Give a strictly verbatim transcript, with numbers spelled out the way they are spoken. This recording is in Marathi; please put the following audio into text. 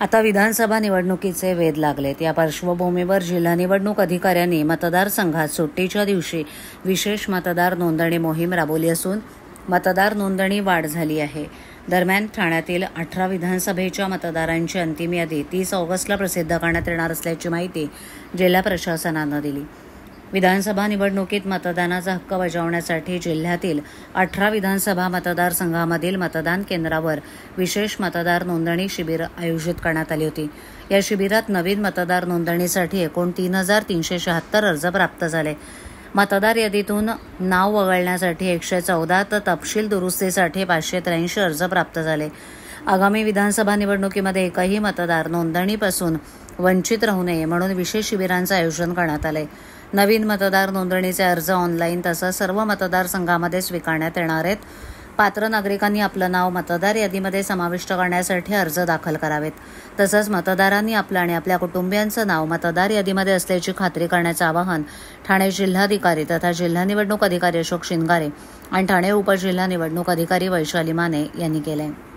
आता विधानसभा निवडणुकीचे वेध लागलेत। या पार्श्वभूमीवर जिल्हा निवडणूक अधिकाऱ्यांनी मतदारसंघात सुट्टीच्या दिवशी विशेष मतदार नोंदणी मोहीम राबवली असून मतदार नोंदणी वाढ झाली आहे। दरम्यान ठाण्यातील अठरा विधानसभेच्या मतदारांची अंतिम यादी तीस ऑगस्टला प्रसिद्ध करण्यात येणार असल्याची माहिती जिल्हा प्रशासनानं दिली। विधानसभा निवडणुकीत मतदानाचा हक्क बजावण्यासाठी जिल्ह्यातील अठरा विधानसभा मतदारसंघामधील मतदान केंद्रावर विशेष मतदार नोंदणी शिबिर आयोजित करण्यात आली होती। या शिबिरात नवीन मतदार नोंदणीसाठी एकूण तीन हजार तीनशे शहात्तर अर्ज प्राप्त झाले। मतदार यादीतून नाव वगळण्यासाठी एकशे चौदा तर तपशील दुरुस्तीसाठी पाचशे त्र्याऐंशी अर्ज प्राप्त झाले। आगामी विधानसभा निवडणुकीमध्ये एकही मतदार नोंदणीपासून वंचित राहू नये म्हणून विशेष शिबिरांचं आयोजन करण्यात आले। नवीन मतदार नोंदणीचे अर्ज ऑनलाईन तसंच सर्व मतदारसंघामध्ये स्वीकारण्यात येणार आहेत। पात्र नागरिकांनी आपलं नाव मतदार यादीमध्ये समाविष्ट करण्यासाठी अर्ज दाखल करावेत। तसंच मतदारांनी आपलं आणि आपल्या कुटुंबियांचं नाव मतदार यादीमध्ये असल्याची खात्री करण्याचं आवाहन ठाणे जिल्हाधिकारी तथा जिल्हा निवडणूक अधिकारी अशोक शिंगारे आणि ठाणे उपजिल्हा निवडणूक अधिकारी वैशाली माने यांनी केलं आहे।